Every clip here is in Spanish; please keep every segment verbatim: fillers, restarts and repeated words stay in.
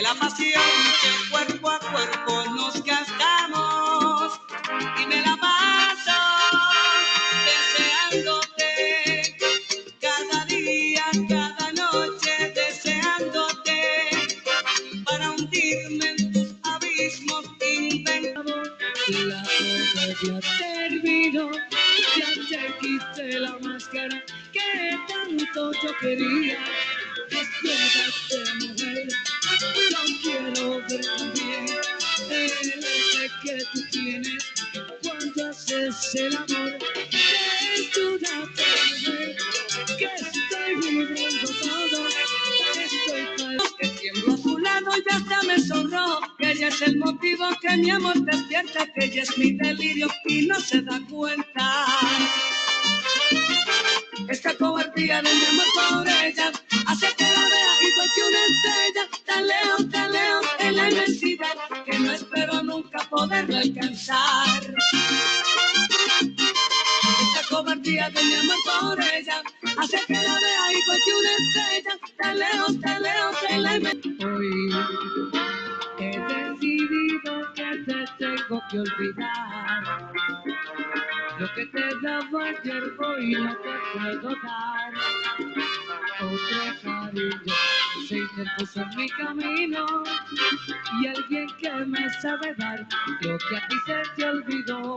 la pasión que cuerpo a cuerpo nos gastamos y me la paso deseándote cada día, cada noche deseándote para hundirme en tus abismos inventados. La boda ya terminó, ya te quité la máscara que tanto yo quería. Despiértate, mujer, no quiero ver también el eje que tú tienes cuando haces el amor. Desnúdate, mujer, que estoy viviendo todo, estoy calmo, que tiemblo a su lado y hasta me sonrojo, que ella es el motivo que mi amor despierta, que ella es mi delirio y no se da cuenta. Esta cobardía de mi amor por ella hace que la vea igual que una estrella, tan lejos, tan lejos en la inmensidad, que no espero nunca poderla alcanzar. Esta cobardía de mi amor por ella hace que la vea igual que una estrella, tan lejos, tan lejos en la inmensidad. Hoy he decidido que te tengo que olvidar. Lo que te daba ayer hoy no te puedo dar. Otro cariño se interpuso en mi camino y alguien que me sabe dar lo que a ti se te olvidó.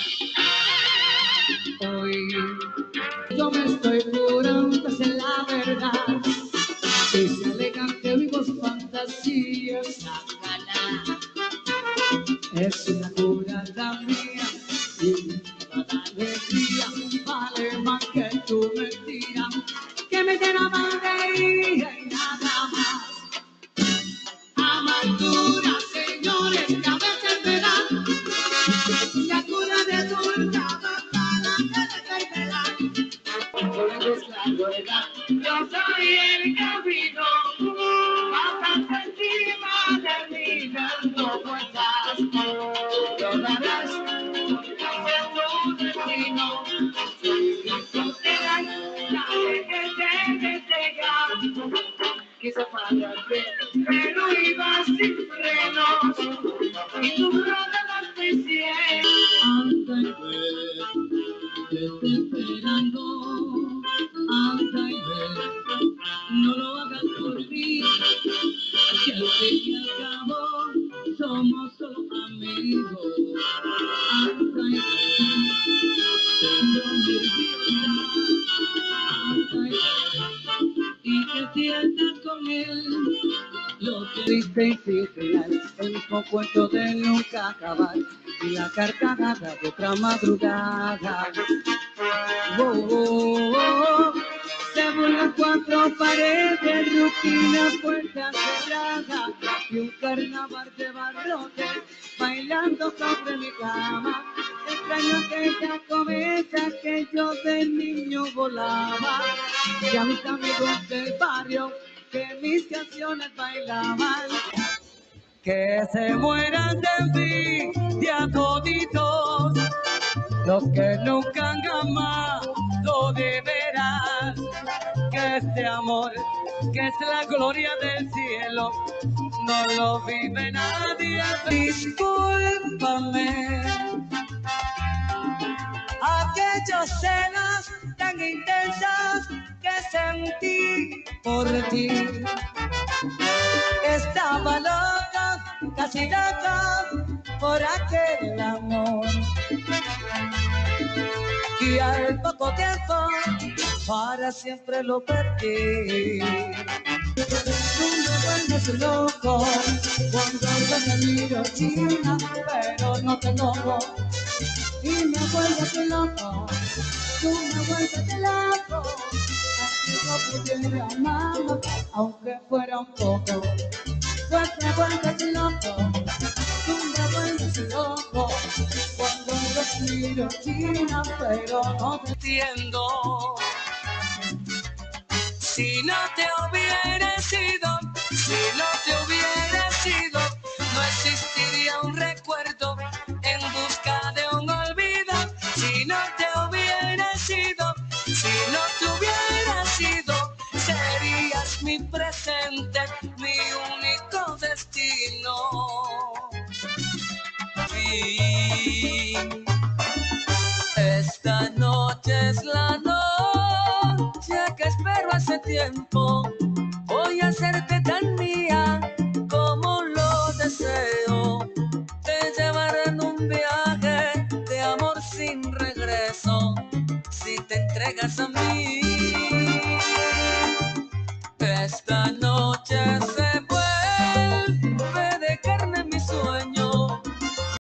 Hoy yo me estoy curando, esa es la verdad. Si se alegan que vivo fantasías, sácala. Es una cura la mía y la alegría vale más que tu mentira, que me llena de alegría y nada más. Amargura, señores, que a veces me dan la cura de dulce para que me dan. Es la verdad, yo soy el camino, pasas encima de mí, dando vueltas. Lo darás tu destino, quise pararte, pero iba sin frenos y tu brother no te hicieron. Anda y ve, te estoy esperando. Anda y ve, no lo hagas por mí, que al fin y al cabo somos solo amigos. Anda y ve, tengo nerviosa. Anda y ve, y que sientas con él lo que viste y sin final, el mismo cuento de nunca acabar y la carcajada de otra madrugada. Oh, oh, oh, oh. Se burlan cuatro paredes, rutinas, puertas cerradas y un carnaval de barrotes bailando sobre mi cama. Extraño aquella cometa que yo de niño volaba y a mis amigos del barrio que mis canciones bailaban. Que se mueran de envidia toditos los que nunca han amado de veras, que este amor, que es la gloria del cielo, no lo vive nadie. Discúlpame aquellos celos tan intensos que sentí por ti. Estaba loca, casi loca por aquel amor, y al poco tiempo para siempre lo perdí. Tú me vuelves loco cuando yo te miro, China, pero no te enojo. Y me vuelves loco, tú me vuelves loco, así no pudiera amar, aunque fuera un poco. Pues me vuelves loco, tú me vuelves loco cuando yo te miro, China, pero no te entiendo. Si no te hubiera sido, si no te hubiera sido, no existiría un recuerdo en busca de un olvido. Si no te hubiera sido, si no te hubiera sido, serías mi presente, mi único destino. dame tiempo, voy a hacerte tan mía como lo deseo. Te llevaré en un viaje de amor sin regreso. Si te entregas a mí